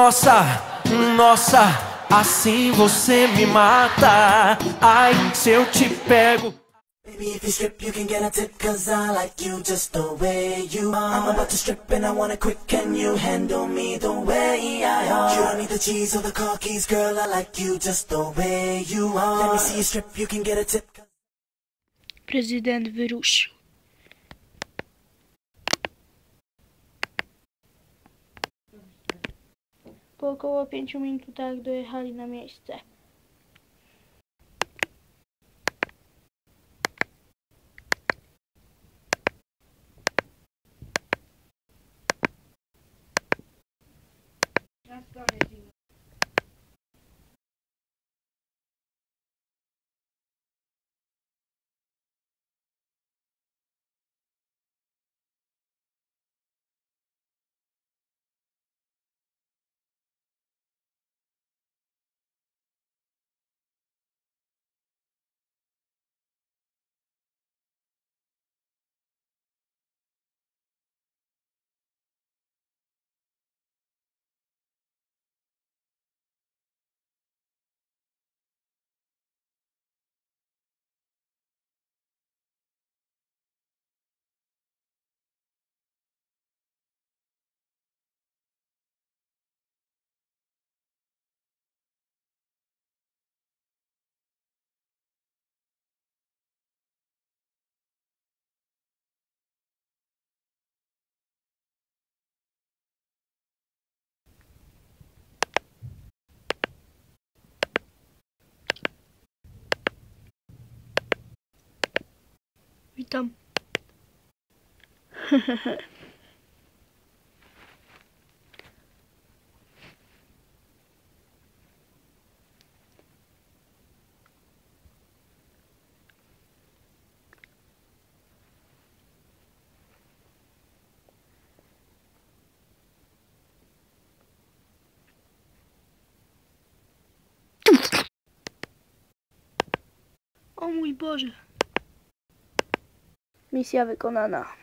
Nossa, nossa, assim você me mata. Ai, se eu te pego. Baby, if you strip, you can get a tip, cause I like you just the way you are. I'm about to strip and I want it quick, can you handle me the way I are? You don't need the cheese or the car keys, girl, I like you just the way you are. Let me see you strip, you can get a tip. Prezydent wyruszył. Po około 5 minutach dojechali na miejsce. Witam. O mój Boże. Misja wykonana.